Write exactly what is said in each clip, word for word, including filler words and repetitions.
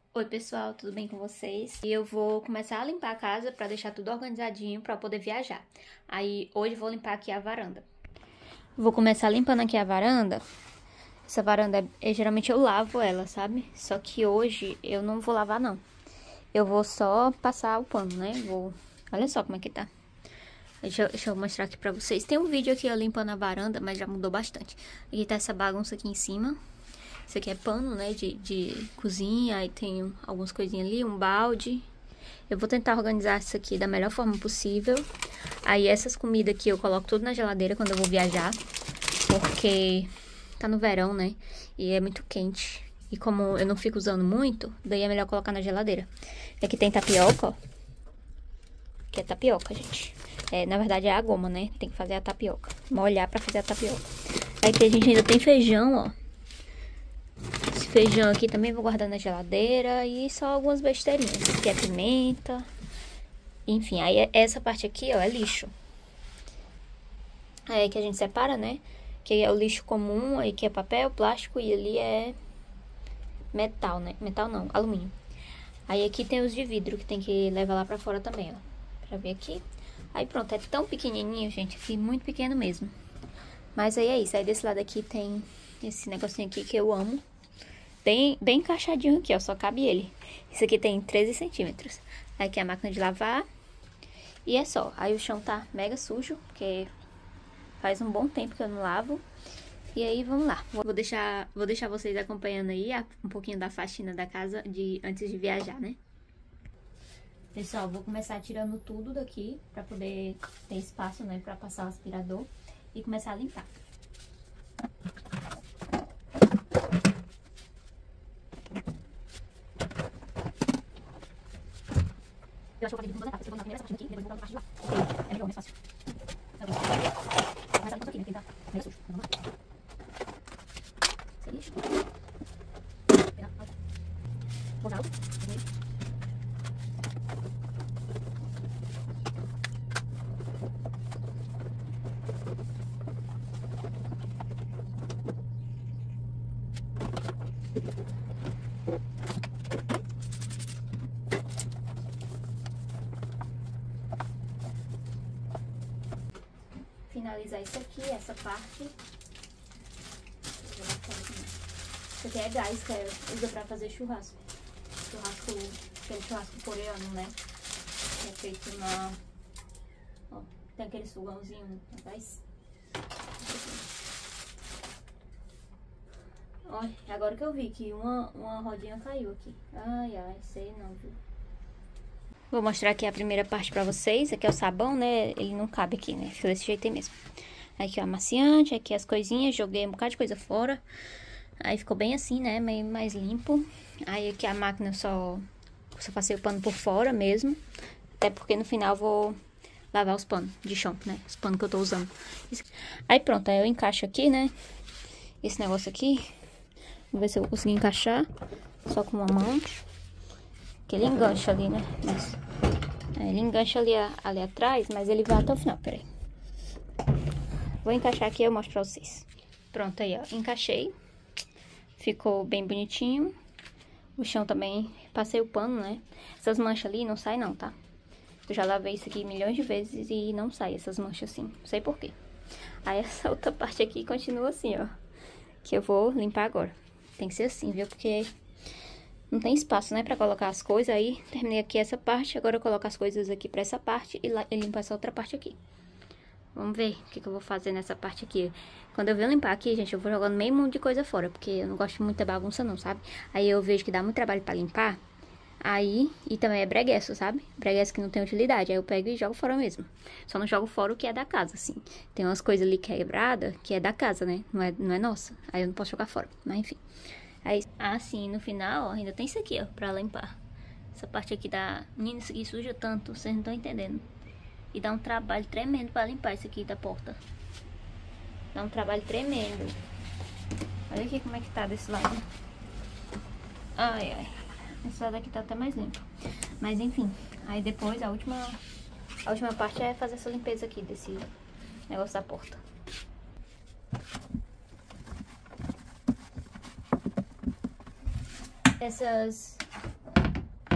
Oi pessoal, tudo bem com vocês? E eu vou começar a limpar a casa pra deixar tudo organizadinho pra poder viajar. Aí hoje eu vou limpar aqui a varanda. Vou começar limpando aqui a varanda. Essa varanda, é, geralmente eu lavo ela, sabe? Só que hoje eu não vou lavar não. Eu vou só passar o pano, né? Vou... Olha só como é que tá. Deixa eu, deixa eu mostrar aqui pra vocês. Tem um vídeo aqui eu limpando a varanda, mas já mudou bastante. Aqui tá essa bagunça aqui em cima. Isso aqui é pano, né, de, de cozinha, aí tem algumas coisinhas ali, um balde. Eu vou tentar organizar isso aqui da melhor forma possível. Aí essas comidas aqui eu coloco tudo na geladeira quando eu vou viajar, porque tá no verão, né, e é muito quente. E como eu não fico usando muito, daí é melhor colocar na geladeira. E aqui tem tapioca, ó. Que é tapioca, gente. É, na verdade é a goma, né, tem que fazer a tapioca. Molhar pra fazer a tapioca. Aí a gente ainda tem feijão, ó. Esse feijão aqui também vou guardar na geladeira. E só algumas besteirinhas. Aqui é pimenta. Enfim, aí essa parte aqui, ó, é lixo. Aí que a gente separa, né? Que é o lixo comum, aí que é papel, plástico e ali é metal, né? Metal não, alumínio. Aí aqui tem os de vidro que tem que levar lá pra fora também, ó. Pra ver aqui. Aí pronto, é tão pequenininho, gente, aqui muito pequeno mesmo. Mas aí é isso, aí desse lado aqui tem esse negocinho aqui que eu amo. Bem, bem encaixadinho aqui, ó, só cabe ele. Isso aqui tem treze centímetros. Aqui é a máquina de lavar. E é só. Aí o chão tá mega sujo, porque faz um bom tempo que eu não lavo. E aí, vamos lá. Vou deixar, vou deixar vocês acompanhando aí um pouquinho da faxina da casa de, antes de viajar, né? Pessoal, vou começar tirando tudo daqui, pra poder ter espaço, né, pra passar o aspirador e começar a limpar. Eu acho que eu vou fazer de duas etapas. Eu vou na primeira parte aqui e depois vou voltar na parte de lá. Porque é melhor, mais fácil. Tá bom. Vou começar aqui, né? Porque tá meio sujo. Vamos lá. Esse é lixo. Vou dar outro. Finalizar isso aqui, essa parte. Isso aqui é gás que usa pra fazer churrasco. Churrasco, aquele churrasco coreano, né? Que é feito na... Ó, tem aquele fogãozinho atrás. Olha, agora que eu vi que uma, uma rodinha caiu aqui. Ai, ai, sei não, viu? Vou mostrar aqui a primeira parte pra vocês. Aqui é o sabão, né? Ele não cabe aqui, né? Fica desse jeito aí mesmo. Aqui é o amaciante, aqui as coisinhas. Joguei um bocado de coisa fora. Aí ficou bem assim, né? Meio mais limpo. Aí aqui a máquina eu só, só passei o pano por fora mesmo. Até porque no final eu vou lavar os panos de chão, né? Os panos que eu tô usando. Aí pronto, aí eu encaixo aqui, né? Esse negócio aqui. Vou ver se eu vou conseguir encaixar. Só com uma mão. Que ele engancha ali, né? Isso. É, ele engancha ali, ali atrás, mas ele vai até o final, peraí. Vou encaixar aqui e eu mostro pra vocês. Pronto, aí, ó, encaixei. Ficou bem bonitinho. O chão também, passei o pano, né? Essas manchas ali não saem não, tá? Eu já lavei isso aqui milhões de vezes e não sai essas manchas assim, não sei porquê. Aí essa outra parte aqui continua assim, ó. Que eu vou limpar agora. Tem que ser assim, viu? Porque... não tem espaço, né, pra colocar as coisas. Aí, terminei aqui essa parte. Agora eu coloco as coisas aqui pra essa parte e, lá, e limpo essa outra parte aqui. Vamos ver o que, que eu vou fazer nessa parte aqui. Quando eu venho limpar aqui, gente, eu vou jogando meio mundo de coisa fora. Porque eu não gosto de muita bagunça não, sabe? Aí eu vejo que dá muito trabalho pra limpar. Aí, e também é breguesso, sabe? Breguesso que não tem utilidade. Aí eu pego e jogo fora mesmo. Só não jogo fora o que é da casa, assim. Tem umas coisas ali quebradas que é da casa, né? Não é, não é nossa. Aí eu não posso jogar fora. Mas enfim. Aí, assim, no final, ó, ainda tem isso aqui, ó, pra limpar. Essa parte aqui da... Menina, isso aqui suja tanto, vocês não estão entendendo. E dá um trabalho tremendo pra limpar isso aqui da porta. Dá um trabalho tremendo. Olha aqui como é que tá desse lado. Ai, ai. Esse lado aqui tá até mais limpo. Mas, enfim. Aí depois, a última... A última parte é fazer essa limpeza aqui desse negócio da porta. Essas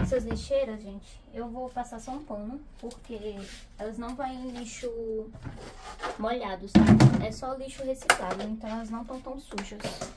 Essas lixeiras, gente, eu vou passar só um pano, porque elas não vão em lixo molhado, sabe? É só lixo reciclável, então elas não estão tão sujas.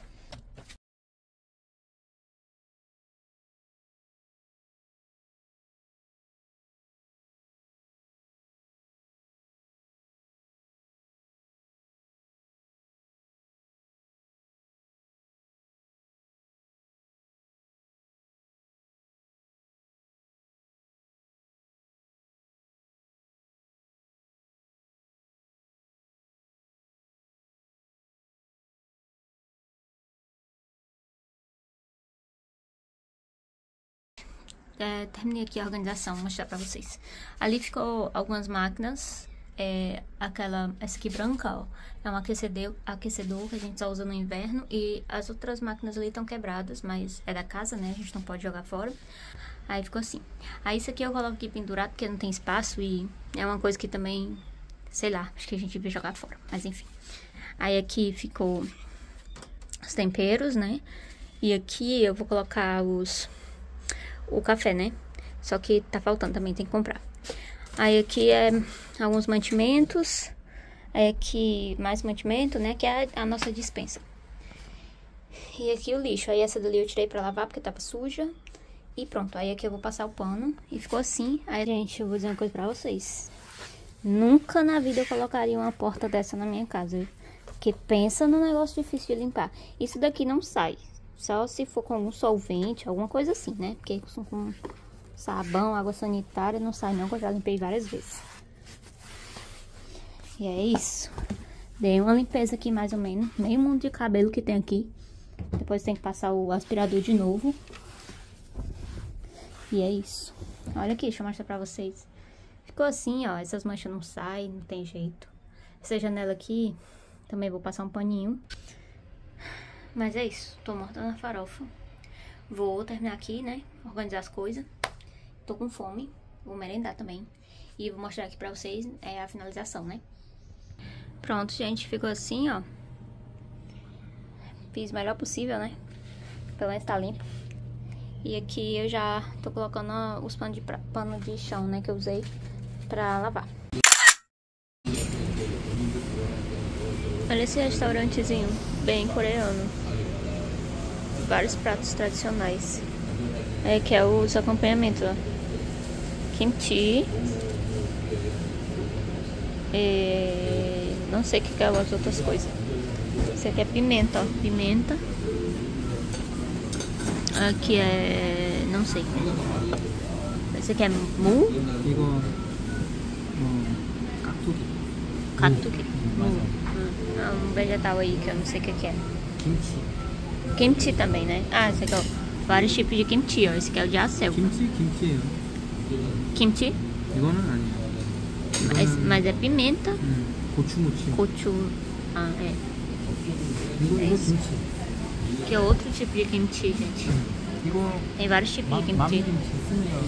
É, terminei aqui a organização, vou mostrar pra vocês. Ali ficou algumas máquinas. É, aquela, essa aqui branca, ó, é um aquecedor, aquecedor que a gente só usa no inverno. E as outras máquinas ali estão quebradas, mas é da casa, né? A gente não pode jogar fora. Aí ficou assim. Aí isso aqui eu coloco aqui pendurado porque não tem espaço. E é uma coisa que também, sei lá, acho que a gente devia jogar fora. Mas enfim. Aí aqui ficou os temperos, né? E aqui eu vou colocar os... o café, né? Só que tá faltando também, tem que comprar. Aí aqui é alguns mantimentos. Aí aqui mais mantimento, né? Que é a, a nossa despensa. E aqui o lixo. Aí essa dali eu tirei pra lavar porque tava suja. E pronto, aí aqui eu vou passar o pano. E ficou assim. Aí, gente, eu vou dizer uma coisa pra vocês. Nunca na vida eu colocaria uma porta dessa na minha casa, viu? Porque pensa no negócio difícil de limpar. Isso daqui não sai. Só se for com algum solvente, alguma coisa assim, né? Porque com sabão, água sanitária, não sai não, que eu já limpei várias vezes. E é isso. Dei uma limpeza aqui mais ou menos. Meio mundo de cabelo que tem aqui. Depois tem que passar o aspirador de novo. E é isso. Olha aqui, deixa eu mostrar pra vocês. Ficou assim, ó. Essas manchas não saem, não tem jeito. Essa janela aqui, também vou passar um paninho. Mas é isso, tô morta na farofa. Vou terminar aqui, né, organizar as coisas. Tô com fome, vou merendar também. E vou mostrar aqui pra vocês é, a finalização, né. Pronto, gente, ficou assim, ó. Fiz o melhor possível, né. Pelo menos tá limpo. E aqui eu já tô colocando os panos de, pra, pano de chão, né, que eu usei pra lavar. Olha esse restaurantezinho, bem coreano. Vários pratos tradicionais. É que é os acompanhamentos, ó. Kimchi. E... não sei o que é as outras coisas. Esse aqui é pimenta, ó. Pimenta. Aqui é... não sei. Esse aqui é mu. Katsuki. É um vegetal aí que eu não sei o que é. Kimchi. Kimchi também, né? Ah, esse aqui é o... vários tipos de kimchi, ó. Esse aqui é o de acel. Kimchi? Kimchi예요. Kimchi? 이거는 아니에요. Mas, mas é pimenta. 음, 고추무침. Gochu. Ah, é. 이거, É 이거 isso. 김치. Que é outro tipo de kimchi, gente. 이거 Tem vários tipos 마, de kimchi. 맘김치 있습니다.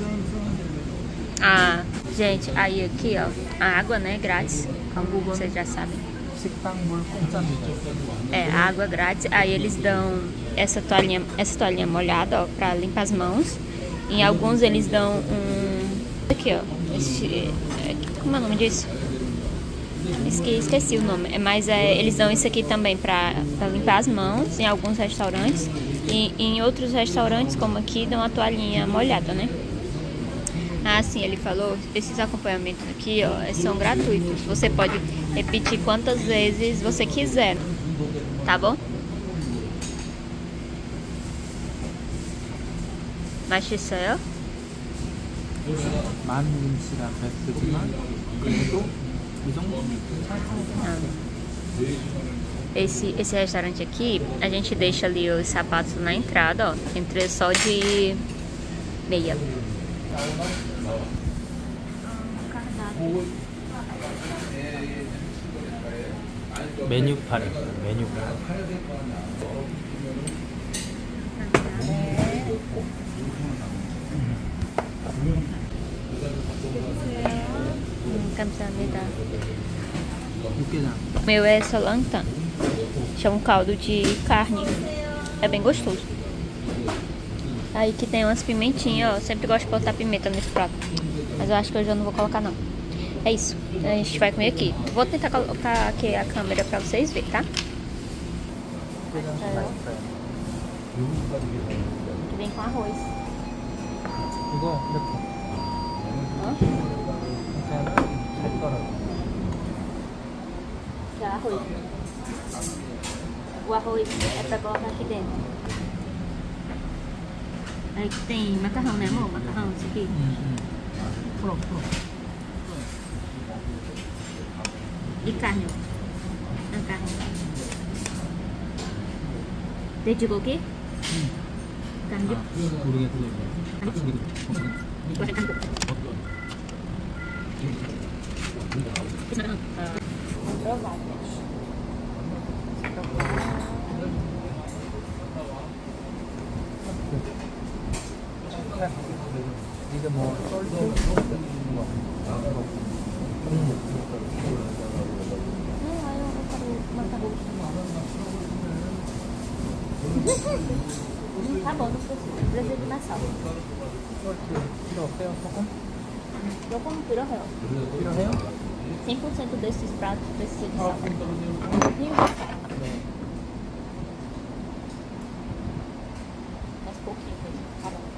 Ah, gente, aí aqui, ó. A água, né? Grátis. Como vocês já sabem. 식당물 공짜입니다. É, água grátis. Aí eles dão essa toalhinha, essa toalhinha molhada, ó, pra limpar as mãos. Em alguns eles dão um... aqui, ó. Esse... como é o nome disso? Esque, esqueci o nome. Mas é, eles dão isso aqui também pra, pra limpar as mãos em alguns restaurantes. E em outros restaurantes, como aqui, dão a toalhinha molhada, né? Ah, sim, ele falou, esses acompanhamentos aqui, ó, são gratuitos. Você pode repetir quantas vezes você quiser, tá bom? 맛있어요? 많은 김치라 베스트지만 그래도 이 정도면 괜찮아요. Esse, esse restaurante aqui, a gente deixa ali os sapatos na entrada, ó. Entra só de meia. 메뉴판, 메뉴판. Hum, 감사합니다. 육개장. O meu é solantã. Chama um caldo de carne. É bem gostoso. Aí que tem umas pimentinhas, ó. Eu sempre gosto de botar pimenta nesse prato. Mas eu acho que hoje eu não vou colocar, não. É isso. A gente vai comer aqui. Vou tentar colocar aqui a câmera pra vocês verem, tá? Que vem com arroz. 이거 이렇게. Hã? 그러니까는 잘 떨어져. Que é arroz. O arroz é pra colocar aqui dentro. Aí que tem macarrão, né, amor? Macarrão, isso aqui. 응, 응. 풀어, 풀어. E carne, ó. A carne. 돼지고기? 응. Carne de... 아, 모르겠어. Eu acho que é carne de... Esse macarrão. Vamos provar, gente. 이게 뭐 썰도 뭐 Tá bom, não precisa de mais sal. 필요 없어요? 조금? Eu como pirorréu. 필요해요? cem por cento desses pratos precisa de sal. Um pouquinho de sal. Mais pouquinho mesmo. Tá bom.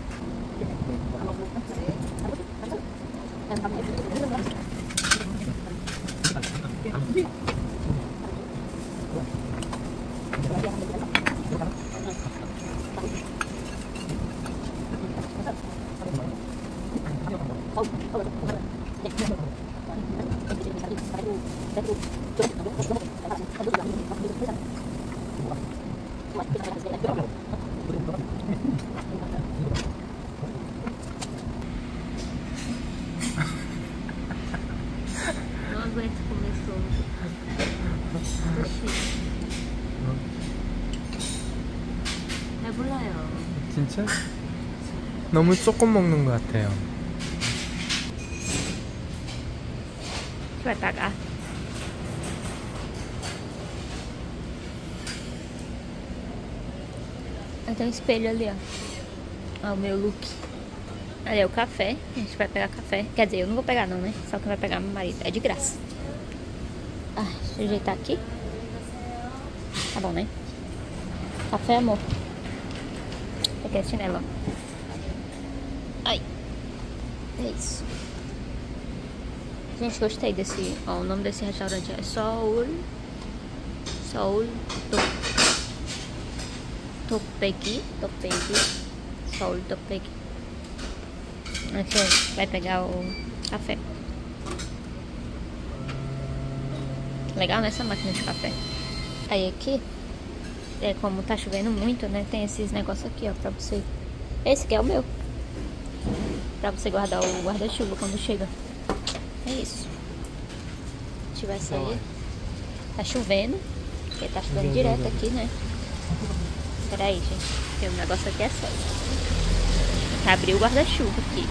Não aguento comer todo. 배불러요. 진짜? 너무 조금 먹는 것 같아요. Vai pagar. Aí tem um espelho ali, ó. Ó, o meu look. Ali é o café. A gente vai pegar café. Quer dizer, eu não vou pegar não, né? Só que vai pegar meu marido. É de graça. Ah, deixa eu ajeitar aqui. Tá bom, né? Café, amor. Aqui é chinelo, ó. Ai. É isso. Gente, gostei desse... Ó, o nome desse restaurante é Soul... Soul... Topegi. Topegi. Soul Topegi. Aqui, ó, vai pegar o café. Legal nessa máquina de café. Aí aqui, é como tá chovendo muito, né? Tem esses negócios aqui, ó, pra você... Esse aqui é o meu. Pra você guardar o guarda-chuva quando chega. É isso. A gente vai sair. Tá chovendo. Porque tá chovendo direto aqui, né? Pera aí, gente. Tem um negócio aqui é sério. Tem que abrir o guarda-chuva aqui.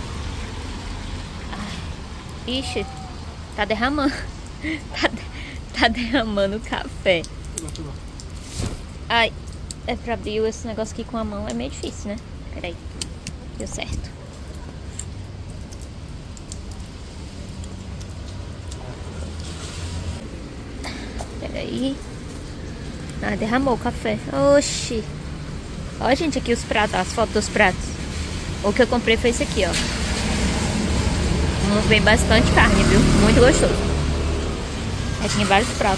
Ai. Ixi. Tá derramando. Tá, de... tá derramando café. Ai. É pra abrir esse negócio aqui com a mão. É meio difícil, né? Pera aí. Deu certo. Aí. Ah, derramou o café. Oxi. Ó, gente, aqui os pratos, as fotos dos pratos. O que eu comprei foi esse aqui, ó. Vem bastante carne, viu? Muito gostoso. Aí tinha vários pratos.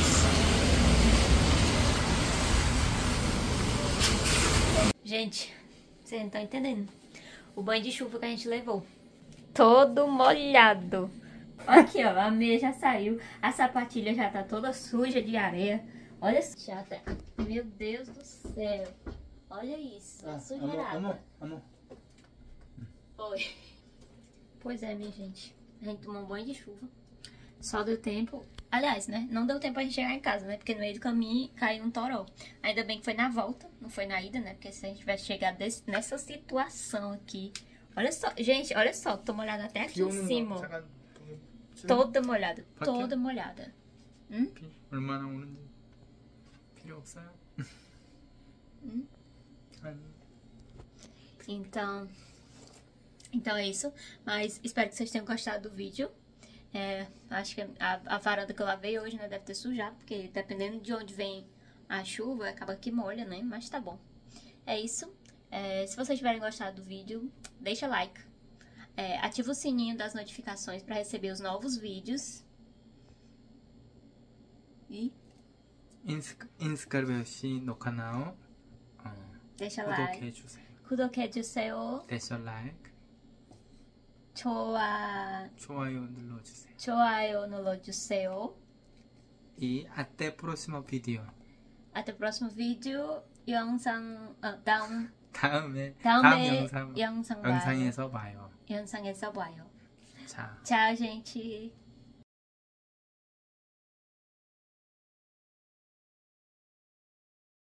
Gente, vocês não estão entendendo. O banho de chuva que a gente levou. Todo molhado. Aqui, ó, a meia já saiu. A sapatilha já tá toda suja de areia. Olha só. Já tá. Meu Deus do céu. Olha isso. A sujeirada. Oi. Pois é, minha gente. A gente tomou um banho de chuva. Só deu tempo. Aliás, né? Não deu tempo pra gente chegar em casa, né? Porque no meio do caminho caiu um toró. Ainda bem que foi na volta. Não foi na ida, né? Porque se a gente tivesse chegado desse, nessa situação aqui. Olha só. Gente, olha só. Tô molhada até aqui em cima. Toda molhada, toda molhada. Hum? 얼마나 오는지 필요 없어요? Hum? 아니. Então, então é isso. Mas espero que vocês tenham gostado do vídeo. É, acho que a, a varanda que eu lavei hoje, né, deve ter sujado, porque dependendo de onde vem a chuva, acaba que molha, né? Mas tá bom. É isso. É, se vocês tiverem gostado do vídeo, deixa like. É, ativa o sininho das notificações para receber os novos vídeos. E inscreva-se no canal. 어, deixa like. 구독해주세요. 구독해주세요. deixa like. 좋아, 좋아요 눌러주세요. 좋아요 눌러주세요. E até o próximo vídeo. Até o próximo vídeo. 영상, 어, 다음, 다음에 다음에 다음 영상 영상 봐요. 영상에서 봐요. 영상에서 봐요. 자. Tchau, gente.